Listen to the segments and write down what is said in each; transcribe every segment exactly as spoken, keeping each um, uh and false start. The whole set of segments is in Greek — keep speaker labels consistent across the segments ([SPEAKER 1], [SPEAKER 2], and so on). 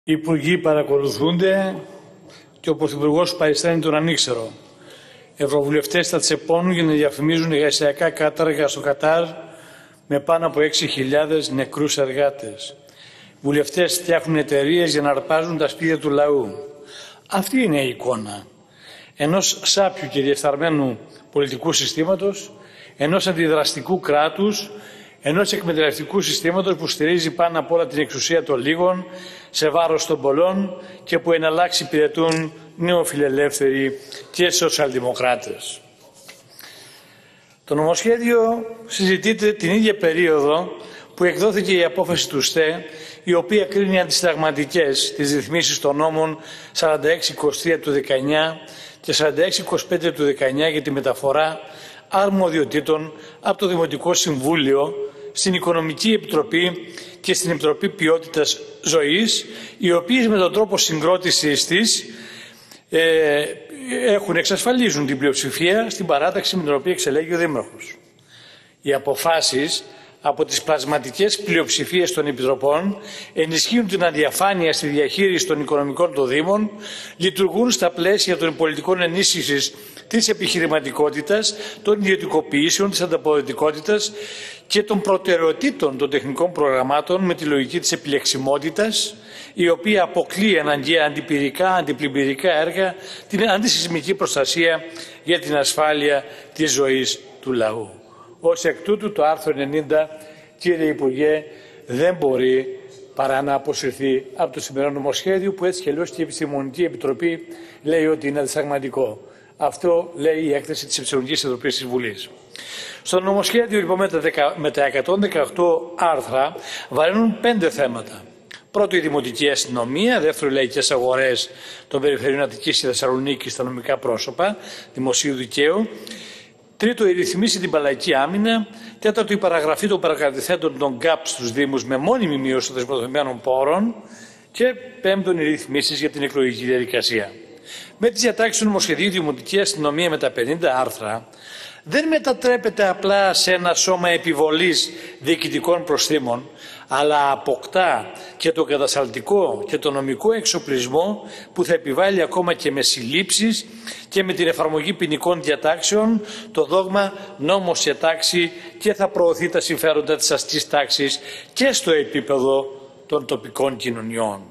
[SPEAKER 1] Οι υπουργοί παρακολουθούνται και ο Πρωθυπουργός παριστάνει τον ανήξερο. Ευρωβουλευτές θα τσεπώνουν για να διαφημίζουν εργασιακά κάταργα στο Κατάρ με πάνω από έξι χιλιάδες νεκρούς εργάτες. Βουλευτές φτιάχνουν εταιρείες για να αρπάζουν τα σπίτια του λαού. Αυτή είναι η εικόνα ενός σάπιου και διεφθαρμένου πολιτικού συστήματος, ενός αντιδραστικού κράτους, ενός εκμεταλλευτικού συστήματος που στηρίζει πάνω απ' όλα την εξουσία των λίγων σε βάρος των πολλών και που εναλλάξει υπηρετούν νεοφιλελεύθεροι και σοσιαλδημοκράτες. Το νομοσχέδιο συζητείται την ίδια περίοδο που εκδόθηκε η απόφαση του ΣΤΕ, η οποία κρίνει αντισυνταγματικές τις ρυθμίσεις των νόμων σαράντα έξι είκοσι τρία του δεκαεννιά και σαράντα έξι είκοσι πέντε του δεκαεννιά για τη μεταφορά αρμοδιοτήτων από το Δημοτικό Συμβούλιο στην Οικονομική Επιτροπή και στην Επιτροπή Ποιότητας Ζωής, οι οποίες με τον τρόπο συγκρότησης της ε, έχουν εξασφαλίζουν την πλειοψηφία στην παράταξη με την οποία εξελέγει ο Δήμαρχος. Οι αποφάσεις από τις πλασματικές πλειοψηφίες των επιτροπών ενισχύουν την αδιαφάνεια στη διαχείριση των οικονομικών των Δήμων, λειτουργούν στα πλαίσια των πολιτικών ενίσχυσης της επιχειρηματικότητας, των ιδιωτικοποιήσεων, της ανταποδοτικότητας και των προτεραιοτήτων των τεχνικών προγραμμάτων με τη λογική της επιλεξιμότητας, η οποία αποκλείει αναγκαία αντιπυρικά, αντιπλημμυρικά έργα, την αντισυσμική προστασία για την ασφάλεια της ζωής του λαού. Ως εκ τούτου το άρθρο ενενήντα, κύριε Υπουργέ, δεν μπορεί παρά να αποσυρθεί από το σημερινό νομοσχέδιο, που έτσι και αλλιώς και η Επιστημονική Επιτροπή λέει ότι είναι αντισυνταγματικό. Αυτό λέει η έκθεση της Επιστημονικής Επιτροπής της Βουλής. Στο νομοσχέδιο λοιπόν με τα εκατόν δεκαοκτώ άρθρα βαραίνουν πέντε θέματα. Πρώτο, η δημοτική αστυνομία. Δεύτερο, οι λαϊκές αγορές των περιφερειών Αττικής και Θεσσαλονίκης στα νομικά πρόσωπα δημοσίου δικαίου. Τρίτο, η ρυθμίση την παλαϊκή άμυνα. Τέταρτο, η παραγραφή των παρακρατηθέντων των γκάπ στους Δήμους με μόνιμη μείωση των δεσμευμένων πόρων. Και πέμπτον, οι ρυθμίσεις για την εκλογική διαδικασία. Με τις διατάξεις του νομοσχεδίου, η δημοτική αστυνομία με τα πενήντα άρθρα δεν μετατρέπεται απλά σε ένα σώμα επιβολής διοικητικών προστήμων, αλλά αποκτά και το κατασταλτικό και το νομικό εξοπλισμό που θα επιβάλλει ακόμα και με συλλήψεις και με την εφαρμογή ποινικών διατάξεων το δόγμα νόμος σε τάξη και θα προωθεί τα συμφέροντα της αστικής τάξης και στο επίπεδο των τοπικών κοινωνιών.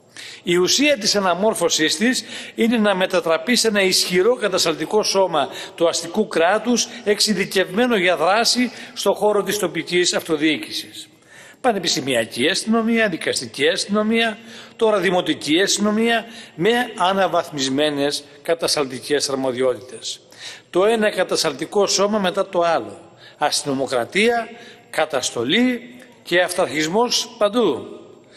[SPEAKER 1] Η ουσία της αναμόρφωσής της είναι να μετατραπεί σε ένα ισχυρό κατασταλτικό σώμα του αστικού κράτους εξειδικευμένο για δράση στον χώρο της τοπικής αυτοδιοίκησης. Πανεπιστημιακή αστυνομία, δικαστική αστυνομία, τώρα δημοτική αστυνομία με αναβαθμισμένες κατασταλτικές αρμοδιότητες. Το ένα κατασταλτικό σώμα μετά το άλλο. Αστυνομοκρατία, καταστολή και αυταρχισμός παντού.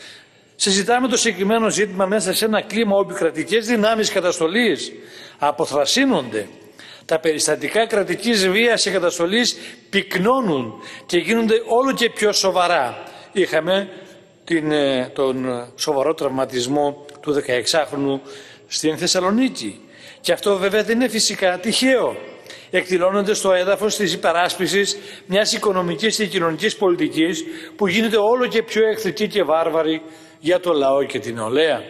[SPEAKER 1] Συζητάμε το συγκεκριμένο ζήτημα μέσα σε ένα κλίμα όπου οι κρατικές δυνάμεις καταστολής αποθρασύνονται. Τα περιστατικά κρατικής βίας και καταστολής πυκνώνουν και γίνονται όλο και πιο σοβαρά. Είχαμε την, τον σοβαρό τραυματισμό του δεκαεξάχρονου στην Θεσσαλονίκη. Και αυτό βέβαια δεν είναι φυσικά τυχαίο. Εκδηλώνονται στο έδαφος της υπεράσπισης μιας οικονομικής και κοινωνικής πολιτικής που γίνεται όλο και πιο εχθρική και βάρβαρη για το λαό και την νεολαία.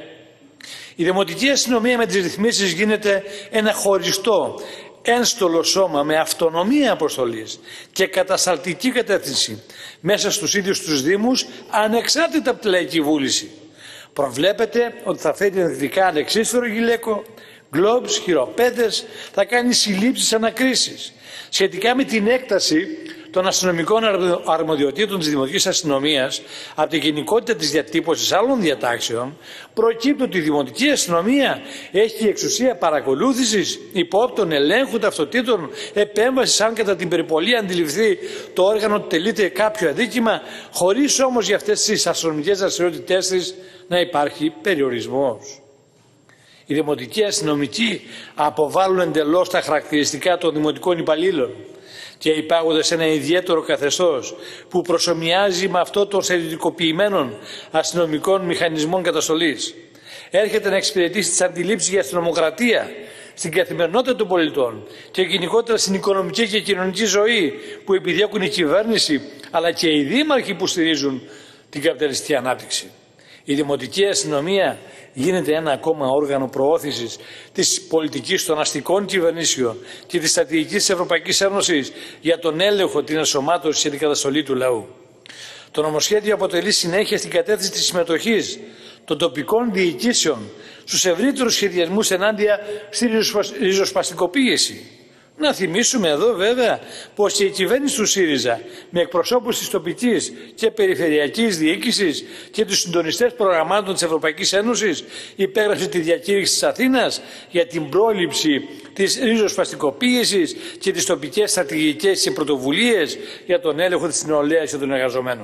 [SPEAKER 1] Η δημοτική αστυνομία με τις ρυθμίσεις γίνεται ένα χωριστό, ένστολο σώμα με αυτονομία αποστολής και κατασταλτική κατεύθυνση μέσα στους ίδιους τους Δήμους, ανεξάρτητα από τη λαϊκή βούληση. Προβλέπεται ότι θα φέρει ενδεικτικά ανεξίσφαιρο γυλαίκο, γκλόμπς, χειροπέδες, θα κάνει συλλήψεις, ανακρίσεις. Σχετικά με την έκταση των αστυνομικών αρμοδιοτήτων της δημοτικής αστυνομίας από τη γενικότητα της διατύπωσης άλλων διατάξεων, προκύπτει ότι η δημοτική αστυνομία έχει εξουσία παρακολούθησης, υπόπτων, ελέγχου ταυτοτήτων, επέμβασης αν κατά την περιπολία αντιληφθεί το όργανο ότι τελείται κάποιο αδίκημα, χωρίς όμως για αυτές τις αστυνομικές δραστηριότητές της να υπάρχει περιορισμός. Οι δημοτικοί αστυνομικοί αποβάλλουν εντελώς τα χαρακτηριστικά των δημοτικών υπαλλήλων και υπάγονται σε ένα ιδιαίτερο καθεστώς που προσομοιάζει με αυτό των στρατιωτικοποιημένων αστυνομικών μηχανισμών καταστολής. Έρχεται να εξυπηρετήσει τις αντιλήψεις για αστυνομοκρατία στην καθημερινότητα των πολιτών και γενικότερα στην οικονομική και κοινωνική ζωή που επιδιώκουν η κυβέρνηση αλλά και οι δήμαρχοι που στηρίζουν την καπιταλιστική ανάπτυξη. Η Δημοτική Αστυνομία γίνεται ένα ακόμα όργανο προώθησης της πολιτικής των αστικών κυβερνήσεων και της στρατηγικής της Ευρωπαϊκής Ένωσης για τον έλεγχο, την ενσωμάτωση και την καταστολή του λαού. Το νομοσχέδιο αποτελεί συνέχεια στην κατεύθυνση της συμμετοχής των τοπικών διοικήσεων στους ευρύτερους σχεδιασμούς ενάντια στη ριζοσπαστικοποίηση. Να θυμίσουμε εδώ βέβαια πως η κυβέρνηση του ΣΥΡΙΖΑ με εκπροσώπους της τοπικής και περιφερειακής διοίκησης και τους συντονιστές προγραμμάτων της Ευρωπαϊκής Ένωσης υπέγραψε τη διακήρυξη της Αθήνας για την πρόληψη της ριζοσπαστικοποίησης και τις τοπικές στρατηγικές και πρωτοβουλίες για τον έλεγχο της νεολαίας και των εργαζομένων.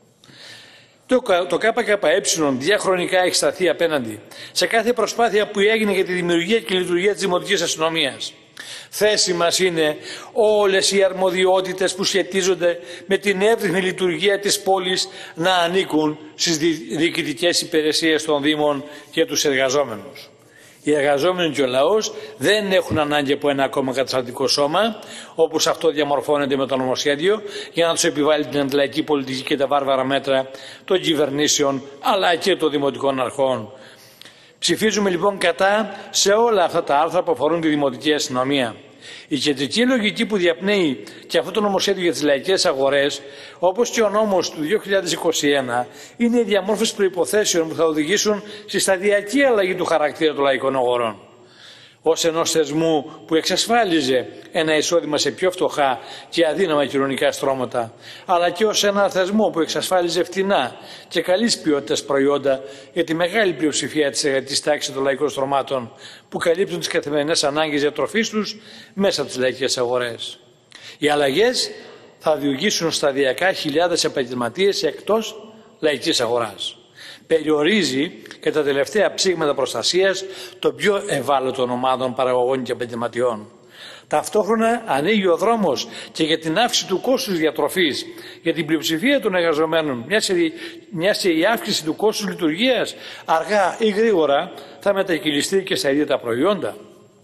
[SPEAKER 1] Το, το ΚΚΕ διαχρονικά έχει σταθεί απέναντι σε κάθε προσπάθεια που έγινε για τη δημιουργία και λειτουργία της Δημοτικής Αστυνομίας. Θέση μας είναι όλες οι αρμοδιότητες που σχετίζονται με την εύρυθμη λειτουργία της πόλης να ανήκουν στις διοικητικές υπηρεσίες των Δήμων και τους εργαζόμενους. Οι εργαζόμενοι και ο λαός δεν έχουν ανάγκη από ένα ακόμα καταστατικό σώμα, όπως αυτό διαμορφώνεται με το νομοσχέδιο, για να τους επιβάλλει την αντιλαϊκή πολιτική και τα βάρβαρα μέτρα των κυβερνήσεων αλλά και των δημοτικών αρχών. Ψηφίζουμε λοιπόν κατά σε όλα αυτά τα άρθρα που αφορούν τη Δημοτική Αστυνομία. Η κεντρική λογική που διαπνέει και αυτό το νομοσχέδιο για τις λαϊκές αγορές, όπως και ο νόμος του δύο χιλιάδες είκοσι ένα, είναι η διαμόρφωση προϋποθέσεων που θα οδηγήσουν στη σταδιακή αλλαγή του χαρακτήρα των λαϊκών αγορών. Ως ενός θεσμού που εξασφάλιζε ένα εισόδημα σε πιο φτωχά και αδύναμα κοινωνικά στρώματα, αλλά και ως ένα θεσμό που εξασφάλιζε φτηνά και καλής ποιότητας προϊόντα για τη μεγάλη πλειοψηφία της εργατικής τάξης των λαϊκών στρωμάτων που καλύπτουν τις καθημερινές ανάγκες διατροφής τους μέσα από τις λαϊκές αγορές. Οι αλλαγές θα διηγήσουν σταδιακά χιλιάδες επαγγελματίες εκτός λαϊκής αγοράς. Περιορίζει και τα τελευταία ψήγματα προστασίας των πιο ευάλωτων ομάδων παραγωγών και επαγγελματιών. Ταυτόχρονα ανοίγει ο δρόμος και για την αύξηση του κόστους διατροφής για την πλειοψηφία των εργαζομένων, μιας και η αύξηση του κόστους λειτουργίας αργά ή γρήγορα θα μετακυλιστεί και στα ίδια τα προϊόντα.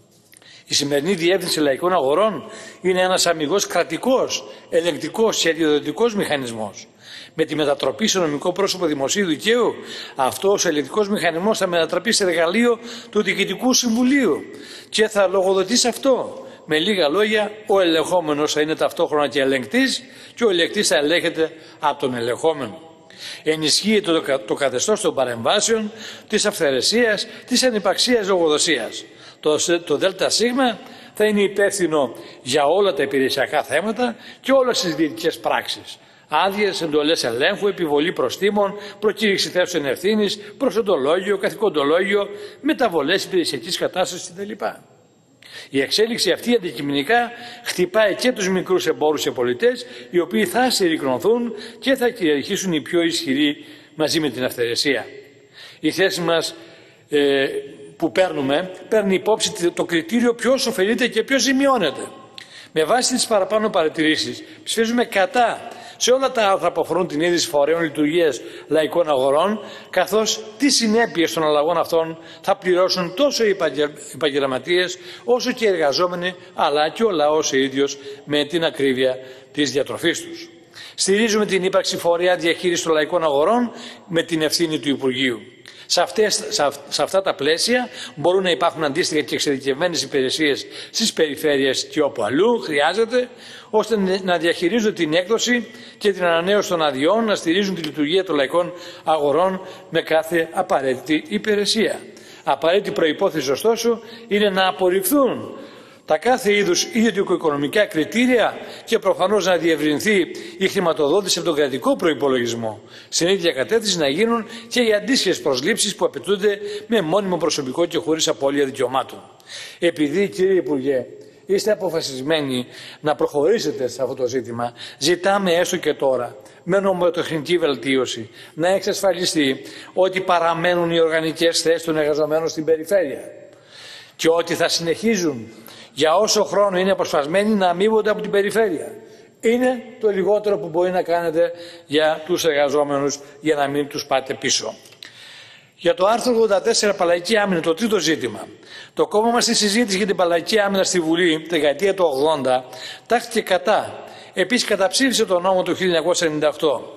[SPEAKER 1] Η σημερινή διεύθυνση λαϊκών αγορών είναι ένας αμιγώς κρατικός, ελεγκτικός και αδειοδοτικός μηχανισμός. Με τη μετατροπή σε νομικό πρόσωπο δημοσίου δικαίου, αυτός ο ελεγκτικός μηχανισμός θα μετατραπεί σε εργαλείο του Διοικητικού Συμβουλίου και θα λογοδοτεί σε αυτό. Με λίγα λόγια, ο ελεγχόμενος θα είναι ταυτόχρονα και ελεγκτής και ο ελεγκτής θα ελέγχεται από τον ελεγχόμενο. Ενισχύεται το, το καθεστώς των παρεμβάσεων, της αυθαιρεσίας, της ανυπαξίας λογοδοσίας. Το, το ΔΣ θα είναι υπεύθυνο για όλα τα υπηρεσιακά θέματα και όλες τις διοικητικές πράξεις. Άδειες, εντολές ελέγχου, επιβολή προστίμων, προκήρυξη θέσεων ευθύνης, προσοντολόγιο, καθηκοντολόγιο, μεταβολές υπηρεσιακής κατάστασης κτλ. Η εξέλιξη αυτή αντικειμενικά χτυπάει και τους μικρούς εμπόρους και πολιτές, οι οποίοι θα συρρικνωθούν και θα κυριαρχήσουν οι πιο ισχυροί μαζί με την αυθαιρεσία. Η θέση μας ε, που παίρνουμε παίρνει υπόψη το κριτήριο ποιος ωφελείται και ποιος ζημιώνεται. Με βάση τις παραπάνω παρατηρήσεις ψηφίζουμε κατά σε όλα τα άρθρα που αφορούν την ίδρυση φορέων λειτουργίας λαϊκών αγορών, καθώς τις συνέπειες των αλλαγών αυτών θα πληρώσουν τόσο οι επαγγελματίες όσο και οι εργαζόμενοι, αλλά και ο λαός ο ίδιος με την ακρίβεια της διατροφής τους. Στηρίζουμε την ύπαρξη φορέα διαχείρισης των λαϊκών αγορών με την ευθύνη του Υπουργείου. Σε, αυτές, σε αυτά τα πλαίσια μπορούν να υπάρχουν αντίστοιχα και εξειδικευμένες υπηρεσίες στις περιφέρειες και όπου αλλού χρειάζεται, ώστε να διαχειρίζονται την έκδοση και την ανανέωση των αδειών, να στηρίζουν τη λειτουργία των λαϊκών αγορών με κάθε απαραίτητη υπηρεσία. Απαραίτητη προϋπόθεση, ωστόσο, είναι να απορριφθούν τα κάθε είδους ιδιωτικο-οικονομικά κριτήρια και προφανώς να διευρυνθεί η χρηματοδότηση από τον κρατικό προϋπολογισμό. Στην ίδια κατεύθυνση να γίνουν και οι αντίστοιχες προσλήψεις που απαιτούνται με μόνιμο προσωπικό και χωρίς απώλεια δικαιωμάτων. Επειδή, κύριε Υπουργέ, είστε αποφασισμένοι να προχωρήσετε σε αυτό το ζήτημα, ζητάμε έστω και τώρα, με νομοτεχνική βελτίωση, να εξασφαλιστεί ότι παραμένουν οι οργανικές θέσεις των εργαζομένων στην περιφέρεια και ότι θα συνεχίζουν για όσο χρόνο είναι αποσπασμένοι να αμείβονται από την περιφέρεια. Είναι το λιγότερο που μπορεί να κάνετε για τους εργαζόμενους για να μην τους πάτε πίσω. Για το άρθρο ογδόντα τέσσερα Παλαϊκή Άμυνα, το τρίτο ζήτημα. Το κόμμα μας στη συζήτηση για την Παλαϊκή Άμυνα στη Βουλή, τη δεκαετία του ογδόντα, τάχθηκε κατά. Επίσης καταψήφισε τον νόμο του χίλια εννιακόσια ενενήντα οκτώ.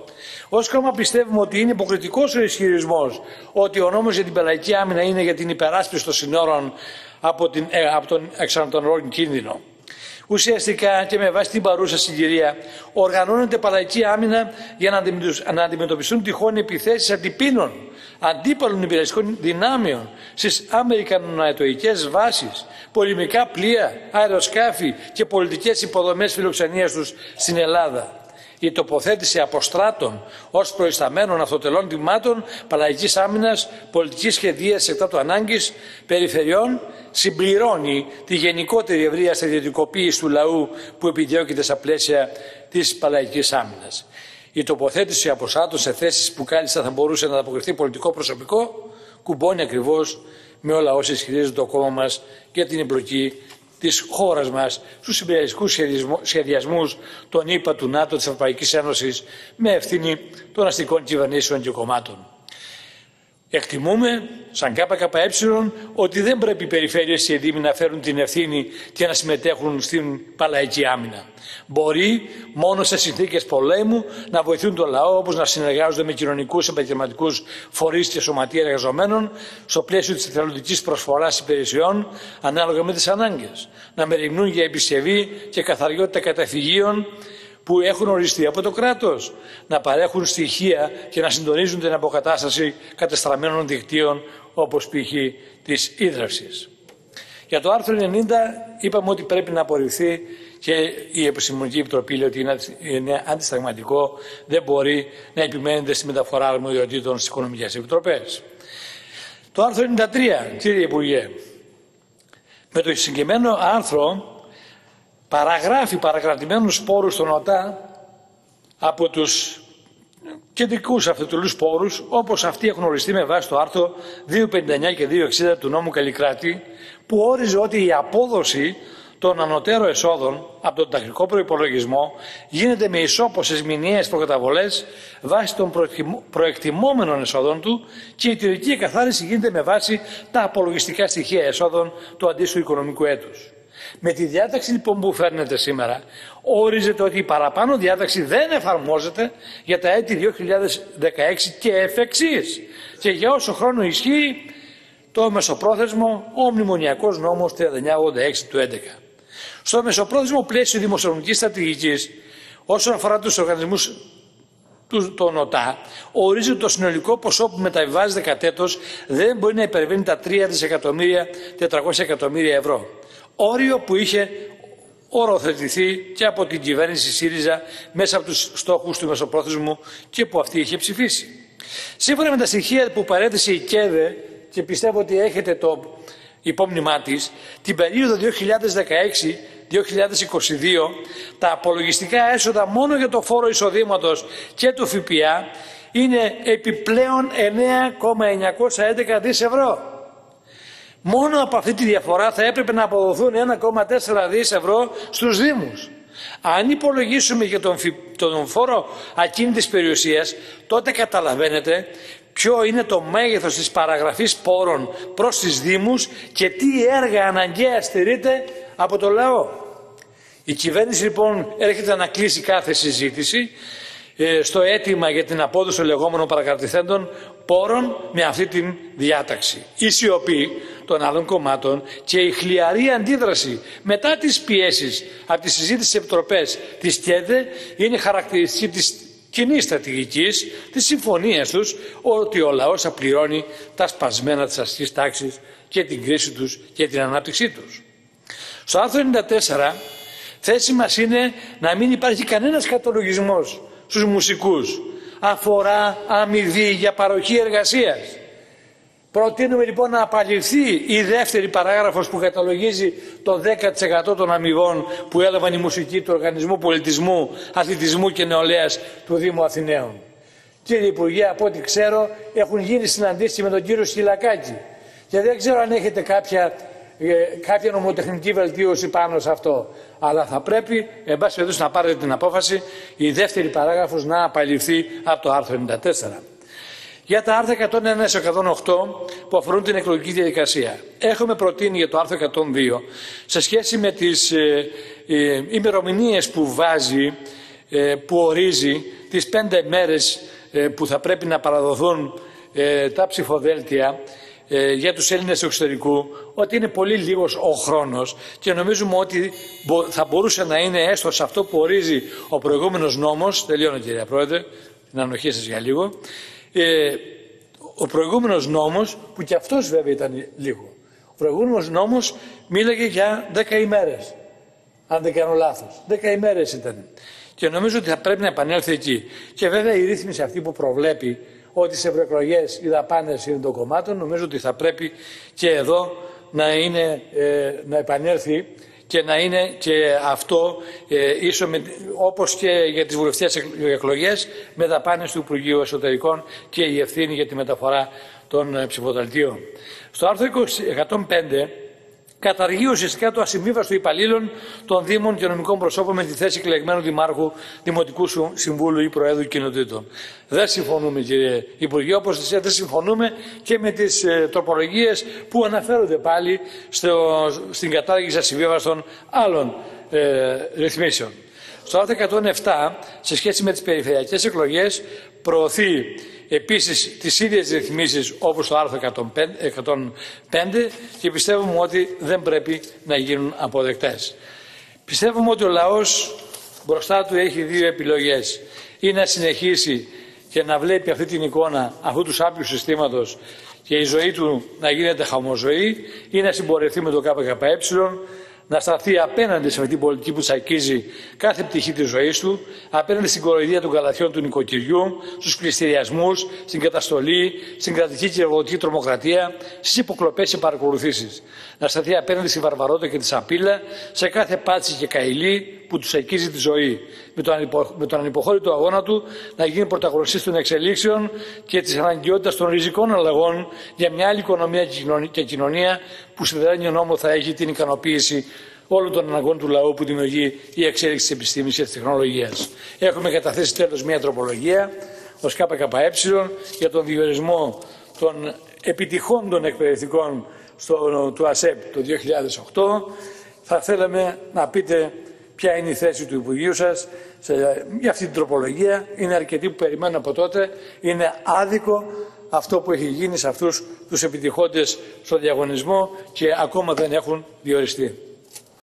[SPEAKER 1] Ως κόμμα πιστεύουμε ότι είναι υποκριτικός ο ισχυρισμός ότι ο νόμος για την πελαϊκή άμυνα είναι για την υπεράσπιση των συνόρων από, την, ε, από τον εξανατολικό κίνδυνο. Ουσιαστικά και με βάση την παρούσα συγκυρία οργανώνεται πελαϊκή άμυνα για να αντιμετωπιστούν τυχόν επιθέσεις αντιπίνων, αντίπαλων υπηρεσικών δυνάμεων στις αμερικανοαετοικές βάσεις, πολεμικά πλοία, αεροσκάφη και πολιτικές υποδομές φιλοξενίας τους στην Ελλάδα. Η τοποθέτηση αποστράτων ως προϊσταμένων αυτοτελών τμήματων πελαϊκής άμυνας, πολιτικής σχεδίας εκτάτου ανάγκης, περιφερειών συμπληρώνει τη γενικότερη ευρεία στρατιωτικοποίηση του λαού που επιδιώκεται στα πλαίσια της πελαϊκής άμυνας. Η τοποθέτηση αποστράτων σε θέσεις που κάλλιστα θα μπορούσε να ανταποκριθεί πολιτικό προσωπικό κουμπώνει ακριβώς με όλα όσα ισχυρίζεται το κόμμα μας για την εμπλοκή της χώρας μας στους υπηρεσικούς σχεδιασμούς των ΗΠΑ, του ΝΑΤΟ, της Ευρωπαϊκής Ένωσης με ευθύνη των αστικών κυβερνήσεων και κομμάτων. Εκτιμούμε, σαν ΚΚΕ, ότι δεν πρέπει οι περιφέρειες και οι δήμοι να φέρουν την ευθύνη και να συμμετέχουν στην πελαϊκή άμυνα. Μπορεί μόνο σε συνθήκες πολέμου να βοηθούν τον λαό, όπως να συνεργάζονται με κοινωνικούς επαγγελματικούς φορείς και σωματεία εργαζομένων στο πλαίσιο της εθελοντικής προσφοράς υπηρεσιών ανάλογα με τις ανάγκες. Να μεριμνούν για επισκευή και καθαριότητα καταφυγίων που έχουν οριστεί από το κράτος, να παρέχουν στοιχεία και να συντονίζουν την αποκατάσταση κατεστραμμένων δικτύων όπως π.χ. της ίδρυυσης. Για το άρθρο ενενήντα είπαμε ότι πρέπει να απορριφθεί και η Επιστημονική Επιτροπή λέει ότι είναι αντισταγματικό, δεν μπορεί να επιμένεται στη μεταφορά αρμοδιοτήτων στις οικονομικές επιτροπές. Το άρθρο ενενήντα τρία, κύριε Υπουργέ, με το συγκεκριμένο άρθρο παραγράφει παρακρατημένους πόρους στον ΟΤΑ από τους κεντρικούς αυτοτελούς πόρους, όπως αυτοί έχουν οριστεί με βάση το άρθρο διακόσια πενήντα εννιά και διακόσια εξήντα του νόμου Καλλικράτη, που όριζε ότι η απόδοση των ανωτέρων εσόδων από τον τακτικό προϋπολογισμό γίνεται με ισόποσες μηνιαίες προκαταβολές βάσει των προεκτιμόμενων εσόδων του και η τελική εκαθάριση γίνεται με βάση τα απολογιστικά στοιχεία εσόδων του αντίστοιχου οικονομικού έτους. Με τη διάταξη λοιπόν που φέρνετε σήμερα, ορίζεται ότι η παραπάνω διάταξη δεν εφαρμόζεται για τα έτη δύο χιλιάδες δεκαέξι και εφ' εξής και για όσο χρόνο ισχύει το μεσοπρόθεσμο ο μνημονιακός νόμος τριάντα εννιά ογδόντα έξι του έντεκα. Στο μεσοπρόθεσμο πλαίσιο δημοσιονομικής στρατηγικής, όσον αφορά τους οργανισμούς των ΟΤΑ, ορίζεται το συνολικό ποσό που μεταβιβάζεται κατ' έτος δεν μπορεί να υπερβαίνει τα τρία δισεκατομμύρια τετρακόσια εκατομμύρια ευρώ. Όριο που είχε οροθετηθεί και από την κυβέρνηση ΣΥΡΙΖΑ μέσα από τους στόχους του μεσοπρόθεσμου και που αυτή είχε ψηφίσει. Σύμφωνα με τα στοιχεία που παρέθεσε η ΚΕΔΕ, και πιστεύω ότι έχετε το υπόμνημά της, την περίοδο δύο χιλιάδες δεκαέξι με δύο χιλιάδες είκοσι δύο τα απολογιστικά έσοδα μόνο για το φόρο εισοδήματος και το ΦΠΑ είναι επιπλέον εννέα κόμμα εννιακόσια έντεκα δισεκατομμύρια ευρώ. Μόνο από αυτή τη διαφορά θα έπρεπε να αποδοθούν ένα κόμμα τέσσερα δισεκατομμύρια ευρώ στους Δήμους. Αν υπολογίσουμε για τον, φι... τον φόρο ακίνητης περιουσίας, τότε καταλαβαίνετε ποιο είναι το μέγεθος της παραγραφής πόρων προς τις Δήμους και τι έργα αναγκαία στηρείται από το λαό. Η κυβέρνηση λοιπόν έρχεται να κλείσει κάθε συζήτηση ε, στο αίτημα για την απόδοση των λεγόμενων παρακρατηθέντων πόρων με αυτή την διάταξη. Η σιωπή των άλλων κομμάτων και η χλιαρή αντίδραση μετά τις πιέσεις από τη συζήτηση στις επιτροπές της ΚΕΔΕ είναι χαρακτηριστική της κοινής στρατηγικής, της συμφωνίας τους ότι ο λαός θα πληρώνει τα σπασμένα της αστικής τάξης και την κρίση τους και την ανάπτυξή τους. Στο άρθρο ενενήντα τέσσερα θέση μας είναι να μην υπάρχει κανένας καταλογισμός στους μουσικούς. Αφορά αμοιβή για παροχή εργασίας. Προτείνουμε λοιπόν να απαλληφθεί η δεύτερη παράγραφος που καταλογίζει το δέκα τοις εκατό των αμοιβών που έλαβαν οι μουσικοί του Οργανισμού Πολιτισμού, Αθλητισμού και Νεολαίας του Δήμου Αθηναίων. Κύριε Υπουργέ, από ό,τι ξέρω έχουν γίνει συναντήσεις με τον κύριο Σκυλακάκη και δεν ξέρω αν έχετε κάποια, ε, κάποια νομοτεχνική βελτίωση πάνω σε αυτό. Αλλά θα πρέπει, εν πάση περιπτώσει, να πάρετε την απόφαση η δεύτερη παράγραφος να απαλληφθεί από το άρθρο ενενήντα τέσσερα. Για τα άρθρα εκατόν ένα έως εκατόν οκτώ που αφορούν την εκλογική διαδικασία, έχουμε προτείνει για το άρθρο εκατόν δύο σε σχέση με τις ε, ε, ημερομηνίες που βάζει, ε, που ορίζει τις πέντε μέρες που θα πρέπει να παραδοθούν τα ψηφοδέλτια για τους Έλληνες του εξωτερικού, ότι είναι πολύ λίγος ο χρόνος και νομίζουμε ότι θα μπορούσε να είναι έστω σε αυτό που ορίζει ο προηγούμενος νόμος. Τελειώνω, κυρία Πρόεδρε, την ανοχή σας για λίγο. Ο προηγούμενος νόμος, που και αυτός βέβαια ήταν λίγο, ο προηγούμενος νόμος μίλαγε για δέκα ημέρες, αν δεν κάνω λάθος. δέκα ημέρες ήταν. Και νομίζω ότι θα πρέπει να επανέλθει εκεί. Και βέβαια η ρύθμιση αυτή που προβλέπει ότι σε ευρωεκλογές οι δαπάνες είναι των κομμάτων, νομίζω ότι θα πρέπει και εδώ να, είναι, ε, να επανέλθει και να είναι και αυτό ε, ίσο με, όπως και για τις βουλευτικές εκλογές, με δαπάνες του Υπουργείου Εσωτερικών και η ευθύνη για τη μεταφορά των ε, ψηφοδελτίων. Στο άρθρο εκατόν πέντε καταργεί ουσιαστικά το ασυμβίβαστο υπαλλήλων των Δήμων και νομικών προσώπων με τη θέση εκλεγμένου Δημάρχου, Δημοτικού Συμβούλου ή Προέδρου Κοινοτήτων. Δεν συμφωνούμε, κύριε Υπουργέ, όπως δεν συμφωνούμε και με τις ε, τροπολογίες που αναφέρονται πάλι στο, στην κατάργηση ασυμβίβαστων άλλων ε, ρυθμίσεων. Στο άρθρο εκατόν επτά, σε σχέση με τις περιφερειακές εκλογές, προωθεί επίσης τις ίδιες ρυθμίσεις όπως το άρθρο εκατόν πέντε και πιστεύουμε ότι δεν πρέπει να γίνουν αποδεκτές. Πιστεύουμε ότι ο λαός μπροστά του έχει δύο επιλογές. Ή να συνεχίσει και να βλέπει αυτή την εικόνα αυτού του σάπιου συστήματος και η ζωή του να γίνεται χαμοζωή, ή να συμπορευτεί με το ΚΚΕ, να σταθεί απέναντι σε αυτή την πολιτική που τσακίζει κάθε πτυχή της ζωής του, απέναντι στην κοροϊδία των καλαθιών του νοικοκυριού, στους πληστηριασμούς, στην καταστολή, στην κρατική και εργοδοτική τρομοκρατία, στις υποκλοπές και παρακολουθήσεις. Να σταθεί απέναντι στη βαρβαρότητα και τη σαπίλα, σε κάθε πάτσι και καηλή που του τσακίζει τη ζωή. Με τον, ανυπο... με τον ανυποχώρητο αγώνα του να γίνει πρωταγωνιστής των εξελίξεων και της αναγκαιότητας των ριζικών αλλαγών για μια άλλη οικονομία και κοινωνία που στη δράνιο νόμο θα έχει την ικανοποίηση όλων των αναγκών του λαού που δημιουργεί η εξέλιξη της επιστήμης και της τεχνολογίας. Έχουμε καταθέσει τέλος μια τροπολογία ως ΚΚΕ για τον διορισμό των επιτυχών των εκπαιδευτικών στο, του ΑΣΕΠ το δύο χιλιάδες οκτώ. Θα θέλαμε να πείτε ποια είναι η θέση του Υπουργείου σας σε, για αυτή την τροπολογία. Είναι αρκετοί που περιμένουν από τότε. Είναι άδικο αυτό που έχει γίνει σε αυτούς τους επιτυχόντες στο διαγωνισμό και ακόμα δεν έχουν διοριστεί.